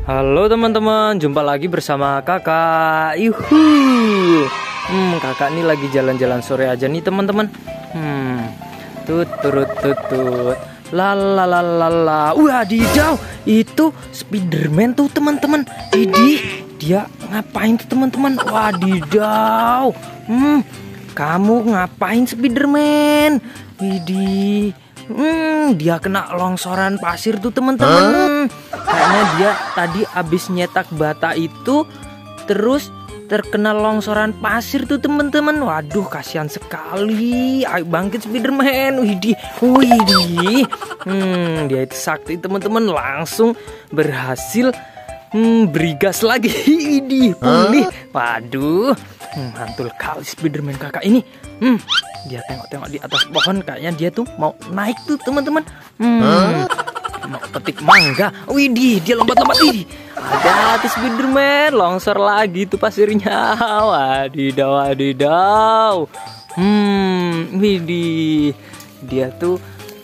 Halo teman-teman, jumpa lagi bersama kakak. Kakak ini lagi jalan-jalan sore aja nih teman-teman. Tut turut tutut. Lalalala. Wadidaw, itu Spiderman tuh teman-teman. Dia ngapain tuh teman-teman? Wadidaw. Kamu ngapain Spiderman? Widih. Dia kena longsoran pasir tuh teman-teman. Kayaknya dia tadi abis nyetak bata itu terus terkena longsoran pasir tuh teman-teman. Waduh, kasihan sekali. Ayo bangkit Spiderman. Widih. Dia itu sakti teman-teman, langsung berhasil beri gas lagi. Widih, pulih. Waduh, mantul kali Spiderman kakak ini. Dia tengok-tengok di atas pohon, kayaknya dia tuh mau naik tuh teman-teman. Mau petik mangga. Widih, dia lompat-lompat. Ada Spiderman, longsor lagi tuh pasirnya. Wadidaw. Widih. Dia tuh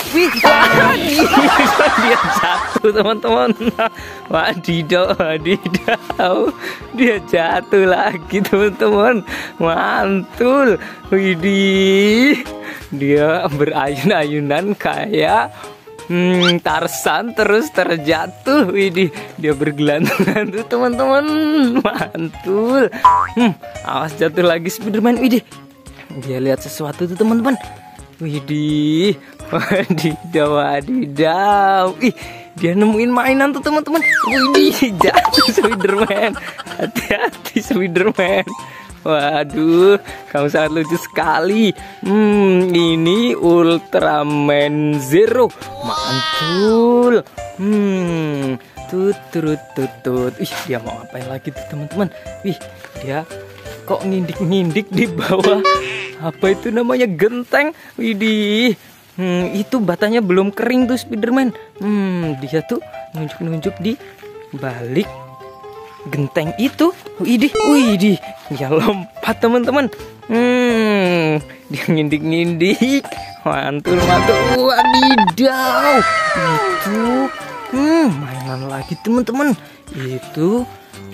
dia jatuh teman-teman. Wadidaw. Dia jatuh lagi teman-teman. Mantul. Widih. Dia berayun-ayunan kayak Tarzan terus terjatuh. Widih, dia bergelantungan tuh teman-teman. Mantul. Awas jatuh lagi Spiderman. Widih, dia lihat sesuatu tuh teman-teman. Widih, wadidaw. Dia nemuin mainan tuh teman-teman. Widih, jatuh Spiderman. Hati-hati Spiderman. Waduh, kamu sangat lucu sekali. Ini Ultraman Zero. Mantul. Tutut. Dia mau ngapain lagi tuh teman-teman? Dia kok ngindik-ngindik di bawah apa itu namanya genteng. Widih. Itu batanya belum kering tuh Spiderman. Dia tuh nunjuk-nunjuk di balik genteng itu. Widih. Dia lompat teman-teman. Dia ngindik-ngindik. Mantul. Wadidaw. Itu mainan lagi teman-teman. Itu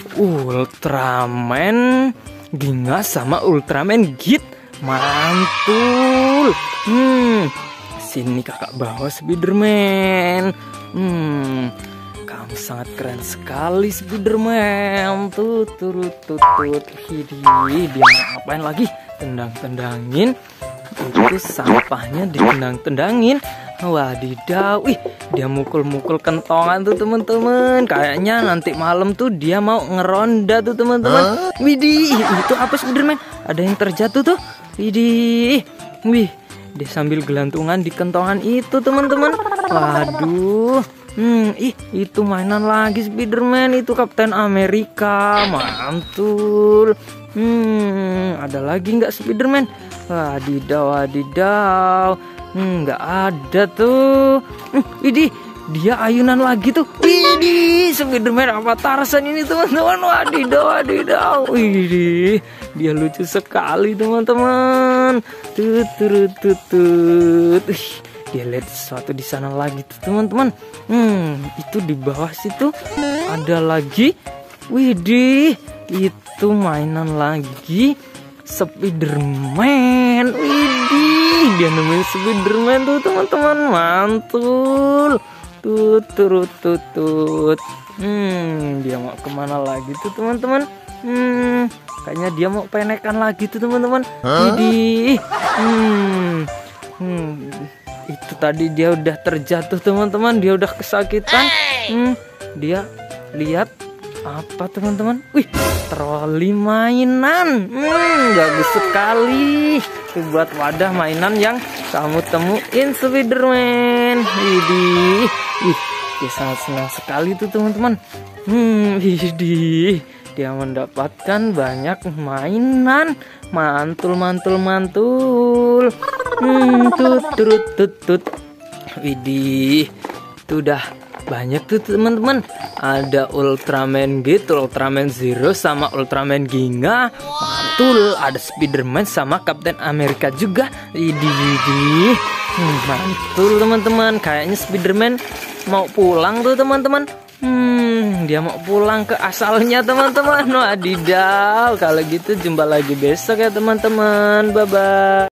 Ultraman Ginga sama Ultraman Git. Mantul. Sini kakak bawa Spiderman. Kamu sangat keren sekali Spiderman. Turut. Dia ngapain lagi? Tendang-tendangin. Itu sampahnya ditendang-tendangin. Wadidaw. Dia mukul-mukul kentongan tuh teman-teman. Kayaknya nanti malam tuh dia mau ngeronda tuh teman-teman. Widih, itu apa Spiderman? Ada yang terjatuh tuh. Widih. Dia sambil gelantungan di kentongan itu teman-teman. Waduh. Itu mainan lagi Spiderman. Itu Kapten Amerika. Mantul. Ada lagi nggak Spiderman? Wadidaw. Nggak ada tuh. Widih, dia ayunan lagi tuh. Widih, Spiderman apa Tarzan ini teman-teman. Wadidaw. Widih, dia lucu sekali teman-teman. Tutut. Dia lihat sesuatu di sana lagi tuh teman-teman. Itu di bawah situ ada lagi. Widih, itu mainan lagi Spiderman. Widih, dia nemuin Spiderman tuh teman-teman. Mantul. Tutut. Dia mau kemana lagi tuh teman-teman? Kayaknya dia mau penekan lagi tuh teman-teman. Widih. Itu tadi dia udah terjatuh teman-teman. Dia udah kesakitan. Dia lihat apa teman-teman? Troli mainan. Bagus sekali. Itu buat wadah mainan yang kamu temuin Spiderman. Widih. Dia sangat senang sekali tuh teman-teman. Widih. Dia mendapatkan banyak mainan. Mantul. Tutut. Widih. Itu udah banyak tuh teman-teman. Ada Ultraman Git, Ultraman Zero sama Ultraman Ginga. Mantul. Ada Spiderman sama Kapten Amerika juga. Widih. Mantul teman-teman. Kayaknya Spiderman mau pulang tuh teman-teman. Dia mau pulang ke asalnya teman-teman. Wadidaw, kalau gitu jumpa lagi besok ya teman-teman. Bye bye.